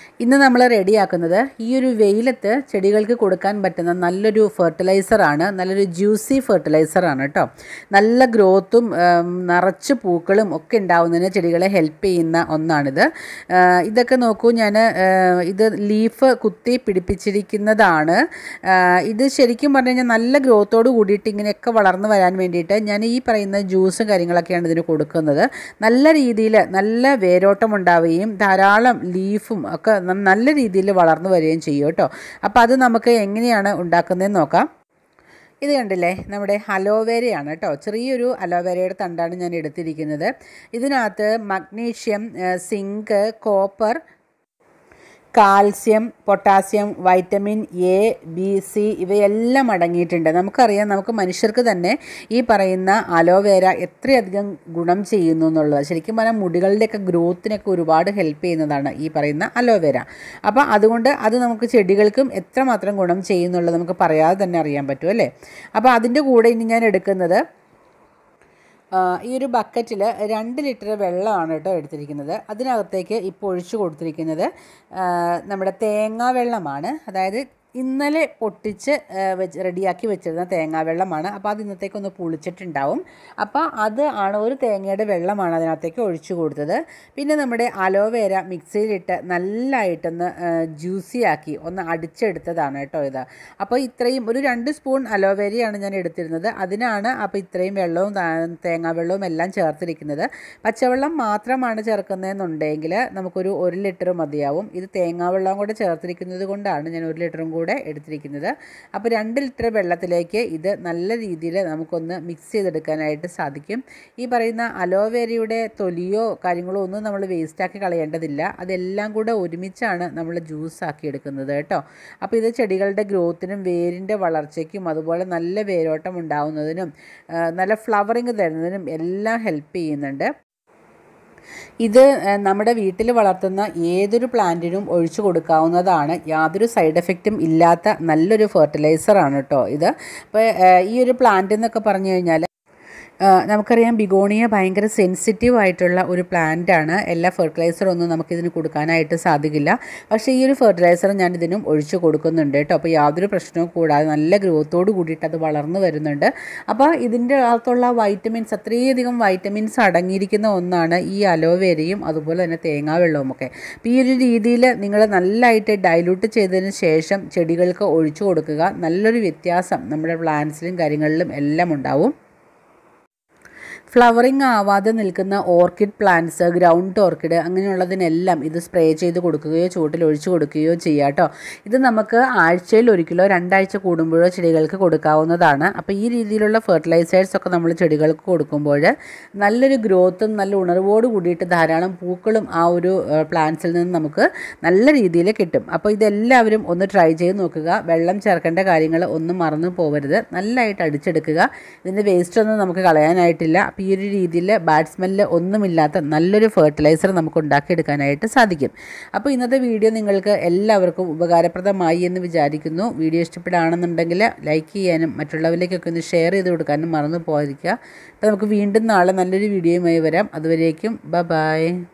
ഇന്ന് നമ്മൾ റെഡിയാക്കുന്നത് ഈ ഒരു വെയിലത്ത് ചെടികൾക്ക് കൊടുക്കാൻ പറ്റുന്ന നല്ലൊരു ഫെർട്ടിലൈസറാണ്, നല്ലൊരു ജ്യൂസി ഫെർട്ടിലൈസറാണ് കേട്ടോ. നല്ല ഗ്രോത്തും നിറച്ച് പൂക്കളും ഒക്കെ ഉണ്ടാവുന്നതിന് ചെടികളെ ഹെൽപ്പ് ചെയ്യുന്ന ഒന്നാണിത്. ഇതൊക്കെ നോക്കൂ, ഞാൻ ഇത് ലീഫ് കുത്തി പിടിപ്പിച്ചിരിക്കുന്നതാണ്. ഇത് ശരിക്കും പറഞ്ഞു കഴിഞ്ഞാൽ നല്ല ഗ്രോത്തോട് കൂടിയിട്ട് ഇങ്ങനെയൊക്കെ വളർന്നു വരാൻ വേണ്ടിയിട്ട് ഞാൻ ഈ പറയുന്ന ജ്യൂസും കാര്യങ്ങളൊക്കെയാണ് ഇതിന് കൊടുക്കുന്നത്. നല്ല രീതിയിൽ നല്ല വേരോട്ടം ഉണ്ടാവുകയും ധാരാളം ലീഫും ഒക്കെ നല്ല രീതിയിൽ വളർന്നു വരികയും ചെയ്യും കേട്ടോ. അപ്പോൾ അത് നമുക്ക് എങ്ങനെയാണ് ഉണ്ടാക്കുന്നതെന്ന് നോക്കാം. ഇത് കണ്ടില്ലേ, നമ്മുടെ അലോവേരയാണ് കേട്ടോ. ചെറിയൊരു അലോവേരയുടെ തണ്ടാണ് ഞാൻ എടുത്തിരിക്കുന്നത്. ഇതിനകത്ത് magnesium, zinc, copper, calcium, potassium, vitamin A, B, C ഇവയെല്ലാം അടങ്ങിയിട്ടുണ്ട്. നമുക്കറിയാം, നമുക്ക് മനുഷ്യർക്ക് തന്നെ ഈ പറയുന്ന അലോവേര എത്രയധികം ഗുണം ചെയ്യുന്നു എന്നുള്ളത്. ശരിക്കും പറഞ്ഞാൽ മുടികളുടെയൊക്കെ ഗ്രോത്തിനൊക്കെ ഒരുപാട് ഹെൽപ്പ് ചെയ്യുന്നതാണ് ഈ പറയുന്ന അലോവേര. അപ്പോൾ അതുകൊണ്ട് അത് നമുക്ക് ചെടികൾക്കും എത്രമാത്രം ഗുണം ചെയ്യുന്നുള്ളത് നമുക്ക് പറയാതെ തന്നെ അറിയാൻ പറ്റും അല്ലേ. അപ്പോൾ അതിൻ്റെ കൂടെ ഇനി ഞാൻ എടുക്കുന്നത് ഈ ഒരു ബക്കറ്റിൽ 2 ലിറ്റർ വെള്ളമാണ് കേട്ടോ എടുത്തിരിക്കുന്നത്. അതിനകത്തേക്ക് ഇപ്പോൾ ഒഴിച്ചു കൊടുത്തിരിക്കുന്നത് നമ്മുടെ തേങ്ങാ വെള്ളമാണ്. അതായത് ഇന്നലെ പൊട്ടിച്ച് റെഡിയാക്കി വെച്ചിരുന്ന തേങ്ങാവെള്ളമാണ്. അപ്പോൾ അത് ഇന്നത്തേക്കൊന്ന് പുളിച്ചിട്ടുണ്ടാവും. അപ്പോൾ അത് ആണ്, ഒരു തേങ്ങയുടെ വെള്ളമാണ് അതിനകത്തേക്ക് ഒഴിച്ചു കൊടുത്തത്. പിന്നെ നമ്മുടെ അലോവേര മിക്സിയിലിട്ട് നല്ലതായിട്ടൊന്ന് ജ്യൂസിയാക്കി ഒന്ന് അടിച്ചെടുത്തതാണ് കേട്ടോ ഇത്. അപ്പോൾ ഇത്രയും ഒരു 2 സ്പൂൺ അലോവേരയാണ് ഞാൻ എടുത്തിരുന്നത്. അതിനാണ് അപ്പോൾ ഇത്രയും വെള്ളവും തേങ്ങാവെള്ളവും എല്ലാം ചേർത്തിരിക്കുന്നത്. പച്ചവെള്ളം മാത്രമാണ് ചേർക്കുന്നതെന്നുണ്ടെങ്കിൽ നമുക്കൊരു 1 ലിറ്റർ മതിയാവും. ഇത് തേങ്ങാവെള്ളം കൂടെ ചേർത്തിരിക്കുന്നത് കൊണ്ടാണ് ഞാൻ 1 ലിറ്ററും കൂടെ എടുത്തിരിക്കുന്നത്. അപ്പോൾ 2 ലിറ്റർ വെള്ളത്തിലേക്ക് ഇത് നല്ല രീതിയിൽ നമുക്കൊന്ന് മിക്സ് ചെയ്തെടുക്കാനായിട്ട് സാധിക്കും. ഈ പറയുന്ന അലോവേരയുടെ തൊലിയോ കാര്യങ്ങളോ ഒന്നും നമ്മൾ വേസ്റ്റാക്കി കളയേണ്ടതില്ല. അതെല്ലാം കൂടെ ഒരുമിച്ചാണ് നമ്മൾ ജ്യൂസാക്കി എടുക്കുന്നത് കേട്ടോ. അപ്പോൾ ഇത് ചെടികളുടെ ഗ്രോത്തിനും വേരിൻ്റെ വളർച്ചയ്ക്കും അതുപോലെ നല്ല വേരോട്ടം ഉണ്ടാവുന്നതിനും നല്ല ഫ്ലവറിങ് തരുന്നതിനും എല്ലാം ഹെൽപ്പ് ചെയ്യുന്നുണ്ട്. ഇത് നമ്മുടെ വീട്ടിൽ വളർത്തുന്ന ഏതൊരു പ്ലാന്റിനും ഒഴിച്ചു കൊടുക്കാവുന്നതാണ്. യാതൊരു സൈഡ് എഫക്റ്റും ഇല്ലാത്ത നല്ലൊരു ഫെർട്ടിലൈസറാണ് കേട്ടോ ഇത്. അപ്പോൾ ഈ ഒരു പ്ലാന്റ് എന്നൊക്കെ പറഞ്ഞു കഴിഞ്ഞാൽ നമുക്കറിയാം, ബിഗോണിയ ഭയങ്കര സെൻസിറ്റീവ് ആയിട്ടുള്ള ഒരു പ്ലാന്റാണ്. എല്ലാ ഫെർട്ടിലൈസറൊന്നും നമുക്കിതിന് കൊടുക്കാനായിട്ട് സാധിക്കില്ല. പക്ഷേ ഈ ഒരു ഫെർട്ടിലൈസർ ഞാൻ ഇതിനും ഒഴിച്ചു കൊടുക്കുന്നുണ്ട് കേട്ടോ. അപ്പോൾ യാതൊരു പ്രശ്നവും കൂടാതെ നല്ല ഗ്രോത്തോട് കൂടിയിട്ട് അത് വളർന്നു വരുന്നുണ്ട്. അപ്പോൾ ഇതിൻ്റെ അകത്തുള്ള വൈറ്റമിൻസ്, അത്രയധികം വൈറ്റമിൻസ് അടങ്ങിയിരിക്കുന്ന ഒന്നാണ് ഈ അലോവേരയും അതുപോലെ തന്നെ തേങ്ങാവെള്ളവുമൊക്കെ. അപ്പോൾ ഈ ഒരു രീതിയിൽ നിങ്ങൾ നല്ലതായിട്ട് ഡൈലൂട്ട് ചെയ്തതിന് ശേഷം ചെടികൾക്ക് ഒഴിച്ചു കൊടുക്കുക. നല്ലൊരു വ്യത്യാസം നമ്മുടെ പ്ലാന്റ്സിലും കാര്യങ്ങളിലും എല്ലാം ഉണ്ടാവും. ഫ്ലവറിങ് ആവാതെ നിൽക്കുന്ന ഓർക്കിഡ് പ്ലാന്റ്സ്, ഗ്രൗണ്ട് ഓർക്കിഡ് അങ്ങനെയുള്ളതിനെല്ലാം ഇത് സ്പ്രേ ചെയ്ത് കൊടുക്കുകയോ ചുവട്ടിൽ ഒഴിച്ചു കൊടുക്കുകയോ ചെയ്യുക കേട്ടോ. ഇത് നമുക്ക് ആഴ്ചയിൽ 1 കിലോ 2 ആഴ്ച കൂടുമ്പോഴോ ചെടികൾക്ക് കൊടുക്കാവുന്നതാണ്. അപ്പോൾ ഈ രീതിയിലുള്ള ഫെർട്ടിലൈസേഴ്സൊക്കെ നമ്മൾ ചെടികൾക്ക് കൊടുക്കുമ്പോൾ നല്ലൊരു ഗ്രോത്തും നല്ല ഉണർവോട് കൂടിയിട്ട് ധാരാളം പൂക്കളും ആ ഒരു പ്ലാന്റ്സിൽ നിന്ന് നമുക്ക് നല്ല രീതിയിൽ കിട്ടും. അപ്പോൾ ഇതെല്ലാവരും ഒന്ന് ട്രൈ ചെയ്ത് നോക്കുക. വെള്ളം ചേർക്കേണ്ട കാര്യങ്ങൾ ഒന്നും മറന്നു പോകരുത്. നല്ലതായിട്ട് അടിച്ചെടുക്കുക. ഇതിൻ്റെ വേസ്റ്റൊന്നും നമുക്ക് കളയാനായിട്ടില്ല. അപ്പോൾ ഈ ഒരു രീതിയിൽ ബാഡ് സ്മെല്ല് ഒന്നുമില്ലാത്ത നല്ലൊരു ഫെർട്ടിലൈസർ നമുക്ക് ഉണ്ടാക്കിയെടുക്കാനായിട്ട് സാധിക്കും. അപ്പോൾ ഇന്നത്തെ വീഡിയോ നിങ്ങൾക്ക് എല്ലാവർക്കും ഉപകാരപ്രദമായി എന്ന് വിചാരിക്കുന്നു. വീഡിയോ ഇഷ്ടപ്പെടുകയാണെന്നുണ്ടെങ്കിൽ ലൈക്ക് ചെയ്യാനും മറ്റുള്ളവരിലേക്കൊക്കെ ഒന്ന് ഷെയർ ചെയ്ത് കൊടുക്കാനും മറന്നു പോകാതിരിക്കുക. അപ്പോൾ നമുക്ക് വീണ്ടും നാളെ നല്ലൊരു വീഡിയോയുമായി വരാം. അതുവരേക്കും ബൈ.